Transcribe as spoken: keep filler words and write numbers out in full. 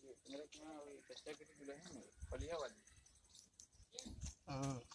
मेरे यहाँ वही कच्चा की दुल्हन है फलिया वाली। हाँ